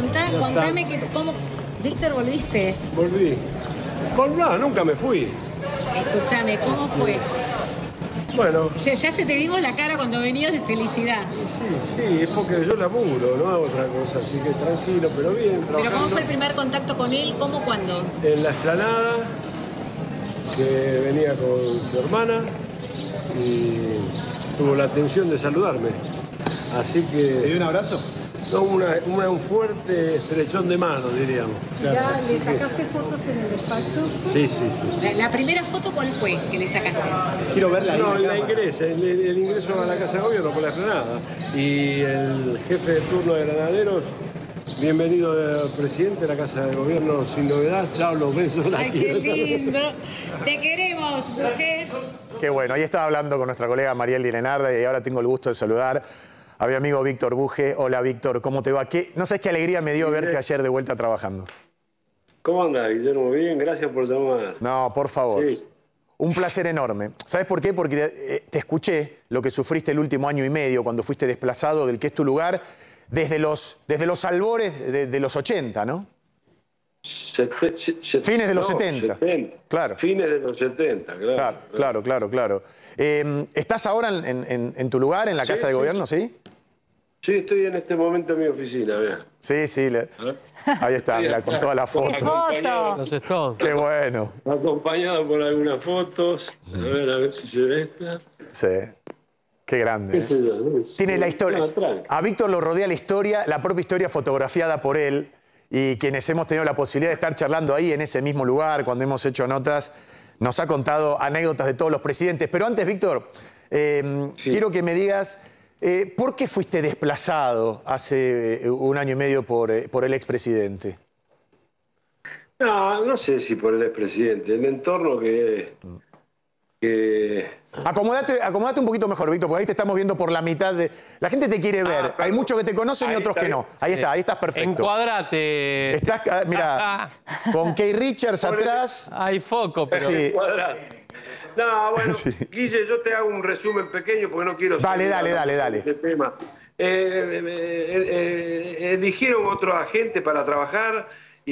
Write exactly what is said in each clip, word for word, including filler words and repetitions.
Contá, contame que, cómo... Víctor, ¿volviste? Volví. Vol- no, nunca me fui. Escúchame, ¿cómo fue? Bueno, Ya, ya se te vimos la cara cuando venías de felicidad. sí, sí, es porque yo laburo, no hago otra cosa, así que tranquilo, pero bien, Pero ¿cómo trabajando. fue el primer contacto con él? ¿Cómo, cuándo? En la explanada, que venía con su hermana y tuvo la atención de saludarme. Así que... ¿Te dio un abrazo? No, una, una- un fuerte estrechón de mano, diríamos. ¿Ya Así le que- sacaste fotos en el despacho? Sí, sí, sí. La, la primera foto, ¿cuál fue que le sacaste? Quiero verla ahí. No, en la cámara. ingresa, el, el ingreso a la Casa de Gobierno por la explanada. Y el jefe de turno de Granaderos, bienvenido, eh, presidente de la Casa de Gobierno, sin novedad, chao, los besos, la Ay, qué quiero. lindo. Te queremos, mujer. Qué bueno, ahí estaba hablando con nuestra colega Mariel Dinenarda y ahora tengo el gusto de saludar a mi amigo Víctor Buje. Hola Víctor, ¿cómo te va? ¿Qué, no sabes qué alegría me dio verte ayer de vuelta trabajando. ¿Cómo andás, Guillermo? Bien, gracias por llamar. No, por favor. Sí. Un placer enorme. ¿Sabes por qué? Porque eh, te escuché lo que sufriste el último año y medio cuando fuiste desplazado del que es tu lugar desde los, desde los albores de, de los ochenta, ¿no? Sete- se- se- Fines de los no, setenta. setenta. Claro. Fines de los setenta, claro. Claro, claro, claro, claro. Eh, ¿Estás ahora en, en- en tu lugar, en la Sí, Casa de sí, Gobierno, sí? Sí, estoy en este momento en mi oficina, mira. Sí, sí. le- Ahí está, mira, con todas las fotos. Acompañado, Los Stones. Qué bueno. acompañado por algunas fotos. A ver, a ver si se ve esta. Sí. Qué grande. ¿Qué ¿eh? sé yo? ¿no? Tiene la historia. No, tranqui. A Víctor lo rodea la historia, la propia historia fotografiada por él, y quienes hemos tenido la posibilidad de estar charlando ahí en ese mismo lugar, cuando hemos hecho notas, nos ha contado anécdotas de todos los presidentes. Pero antes, Víctor, eh, Sí. quiero que me digas, eh, ¿por qué fuiste desplazado hace eh, un año y medio por, eh, por el expresidente? No, no sé si por el expresidente. El entorno que... que Acomodate, acomodate un poquito mejor, Víctor, porque ahí te estamos viendo por la mitad de... La gente te quiere ver. perdón. Hay muchos que te conocen y Ahí otros está que no. bien. Ahí está, ahí estás perfecto. Encuadrate. Estás, ah, mira, con Kay Richards Por el- atrás. Hay foco, pero... Sí. cuadrado. No, bueno, Sí. Guille, yo te hago un resumen pequeño porque no quiero... Dale, seguir dale, hablando dale, de este tema. Eh, eh, eh, eh, eligieron otro agente para trabajar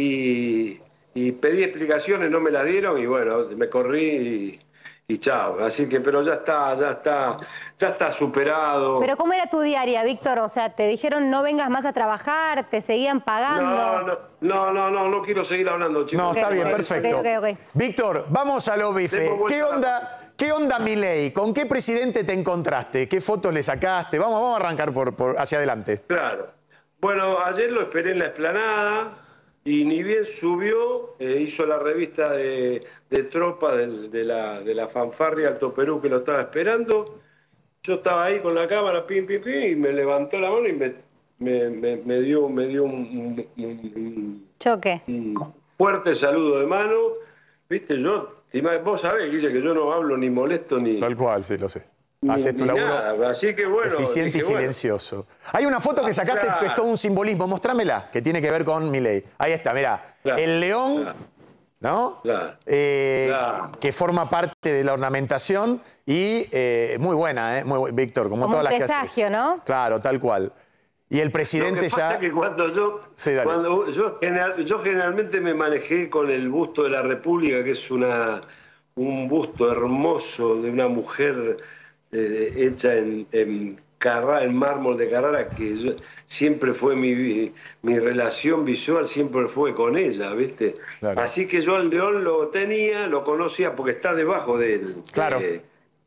y, y pedí explicaciones, no me las dieron y bueno, me corrí y, y chao. Así que, pero ya está, ya está, ya está superado. Pero ¿cómo era tu diaria, Víctor? O sea, te dijeron no vengas más a trabajar, te seguían pagando. No, no, no, no, no, no quiero seguir hablando, chicos. No, está Ok, bien, ok, perfecto. ok, ok. Víctor, vamos a lo bife. Demos vuelta ¿Qué a la onda, qué onda Milei? ¿Con qué presidente te encontraste? ¿Qué fotos le sacaste? Vamos, vamos a arrancar por, por hacia adelante. Claro. Bueno, ayer lo esperé en la explanada y ni bien subió, eh, hizo la revista de, de tropa del- de, la, de la fanfarria Alto Perú que lo estaba esperando. Yo estaba ahí con la cámara, pim, pim, pim, y me levantó la mano y me, me, me, me dio, me dio un, un- un- Choque. un fuerte saludo de mano. Viste, yo, si ma- vos sabés, Guille, que yo no hablo ni molesto ni... Tal cual, sí, lo sé. ni- Haces tu ni laburo nada. Así que bueno, eficiente dije, y bueno, silencioso. Hay una foto que sacaste Claro. que es todo un simbolismo. Mostrámela, que tiene que ver con Milei. Ahí está, mirá. Claro, El león, claro. ¿no? Claro. Eh, Claro. Que forma parte de la ornamentación y eh, muy buena, ¿eh? Muy bu- Víctor, como, Como todas un las que presagio, haces. ¿no? Claro, tal cual. Y el Lo presidente que pasa ya... es que cuando yo, Sí, dale. cuando yo, general- yo generalmente me manejé con el busto de la República, que es una un busto hermoso de una mujer eh, hecha en, en, Carrara, en mármol de Carrara, que yo- siempre fue mi, mi relación visual, siempre fue con ella, ¿viste? Claro. Así que yo al león lo tenía, lo conocía porque está debajo de él. Claro. de-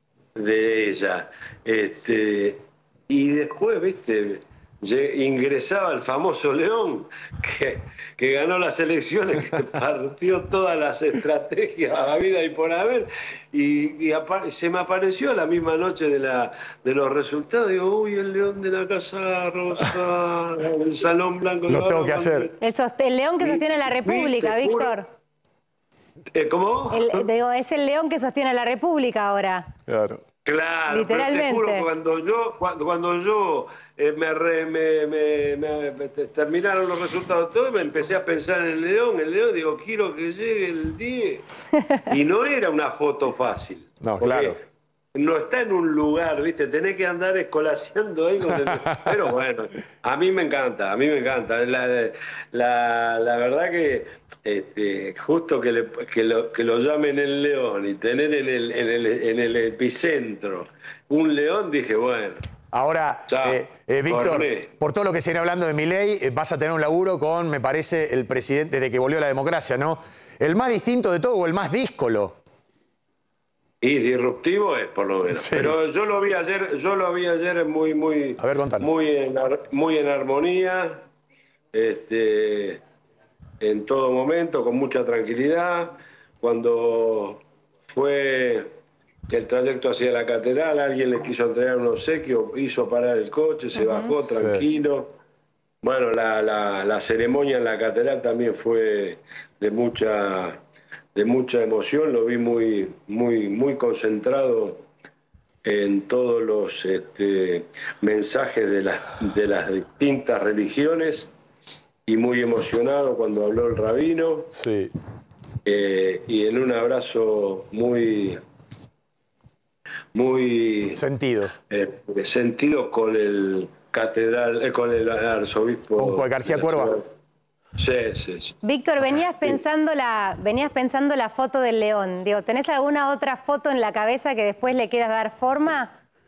de ella. Este, y después, viste, lle- ingresaba el famoso León, que, que ganó las elecciones, que partió todas las estrategias a la vida y por haber, y, y apa- se me apareció la misma noche de la de los resultados, digo, uy, el León de la Casa Rosa, el Salón Blanco. Lo tengo que hacer. El, sost- el león que sostiene la República, Viste, juro. Víctor. Eh, ¿Cómo? El- digo, es el león que sostiene la República ahora. Claro. Claro, Literalmente. pero te juro, cuando yo, cuando, cuando yo eh, me, re- me, me- me- me- te- terminaron los resultados todos, me empecé a pensar en el León, el León, digo, quiero que llegue el diez. Y no era una foto fácil. No, porque claro. no está en un lugar, ¿viste? Tenés que andar escolaseando ahí. Con el... Pero bueno, a mí me encanta, a mí me encanta. La, la, la verdad que este, justo que, le, que, lo, que lo llamen el león y tener en el, en el, en el epicentro un león, dije, bueno. Ahora, Chao, eh, eh, Víctor, Corné. por todo lo que se viene hablando de Milei, eh, vas a tener un laburo con, me parece, el presidente desde que volvió la democracia, ¿no? El más distinto de todo o el más díscolo. Y disruptivo es, por lo menos. Sí. Pero yo lo vi ayer, yo lo vi ayer muy, muy, A ver, contanos. muy en, ar- muy en armonía, este, en todo momento, con mucha tranquilidad. Cuando fue el trayecto hacia la catedral, alguien le quiso entregar un obsequio, hizo parar el coche, se bajó tranquilo. Bueno, la, la, la ceremonia en la catedral también fue de mucha de mucha emoción, lo vi muy muy muy concentrado en todos los este, mensajes de las de las distintas religiones y muy emocionado cuando habló el rabino, Sí. eh, y en un abrazo muy muy Sentido. eh, sentido con el catedral, eh, con el arzobispo ¿Con García Cuerva? Sí, sí, sí. Víctor, venías pensando la, venías pensando la foto del león. Digo, ¿tenés alguna otra foto en la cabeza que después le quieras dar forma?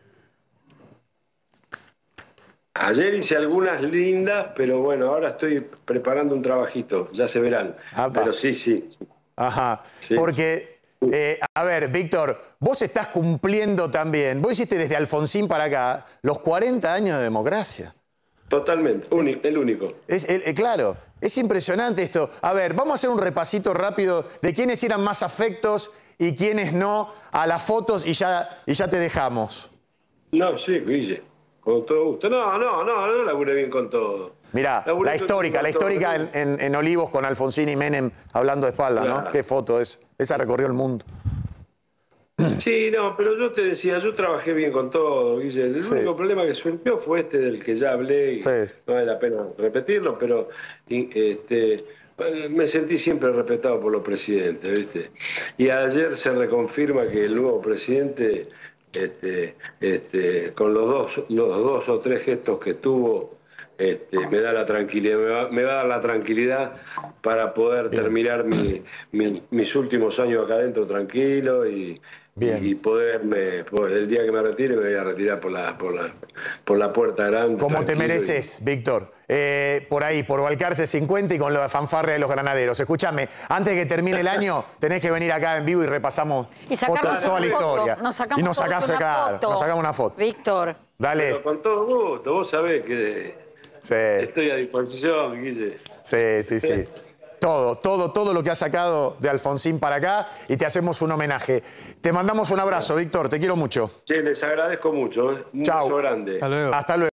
Ayer hice algunas lindas, pero bueno, ahora estoy preparando un trabajito, ya se verán. Apa. Pero sí, sí. Ajá. Sí. Porque, eh, a ver, Víctor, vos estás cumpliendo también, vos hiciste desde Alfonsín para acá los cuarenta años de democracia. Totalmente, único, el único. Es, eh, eh, claro, es impresionante esto. A ver, vamos a hacer un repasito rápido de quiénes eran más afectos y quiénes no a las fotos y ya, y ya te dejamos. No, sí, Guille, con todo gusto. No, no, no, no laburé bien con todo. Mirá, Laburé la con- histórica, con la todo. histórica en, en- en Olivos con Alfonsín y Menem hablando de espalda, ¿no? Claro. Qué foto es. Esa recorrió el mundo. Sí, no, pero yo te decía, yo trabajé bien con todo, Guille. El Sí. único problema que surgió fue este del que ya hablé y Sí. no vale la pena repetirlo, pero y, este, me sentí siempre respetado por los presidentes, ¿viste? Y ayer se reconfirma que el nuevo presidente, este, este, con los dos, los dos o tres gestos que tuvo, este, me da la tranquilidad, me va, me va a dar la tranquilidad para poder Bien. terminar mi, mi- mis últimos años acá adentro tranquilo y, Bien. y poderme, pues, el día que me retire me voy a retirar por la, por la, por la puerta grande. Como te tranquilo y- mereces, Víctor. Eh, por ahí, por Balcarce cincuenta y con la fanfarria de los granaderos. Escúchame, antes de que termine el año, tenés que venir acá en vivo y repasamos Y sacamos fotos, toda la una foto. historia. Nos sacamos y nos todos sacás una acá, foto. nos sacamos una foto. Víctor. Dale. Pero con todo gusto, vos sabés que Sí, estoy a disposición, Guille. sí, sí, sí. Todo, todo, todo lo que has sacado de Alfonsín para acá y te hacemos un homenaje. Te mandamos un abrazo, Víctor, te quiero mucho. Che, les agradezco mucho, ¿eh? Un Chau. beso grande. Hasta luego. Hasta luego.